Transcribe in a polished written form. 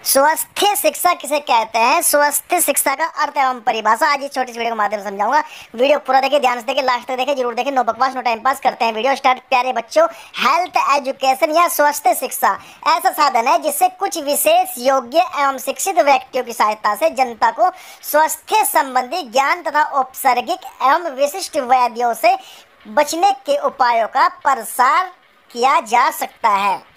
स्वस्थ शिक्षा किसे कहते हैं? स्वस्थ शिक्षा का अर्थ एवं परिभाषा आज इस छोटी सी वीडियो के माध्यम से समझाऊंगा। वीडियो पूरा देखिए, ध्यान से देखिए, लास्ट तक देखिए, जरूर देखिए। नो बकवास, नो टाइम पास, करते हैं वीडियो स्टार्ट। प्यारे बच्चों, हेल्थ एजुकेशन या स्वस्थ शिक्षा ऐसा साधन है जिससे कुछ विशेष योग्य एवं शिक्षित व्यक्तियों की सहायता से जनता को स्वास्थ्य संबंधी ज्ञान तथा औपचारिक एवं विशिष्ट व्याधियों से बचने के उपायों का प्रसार किया जा सकता है।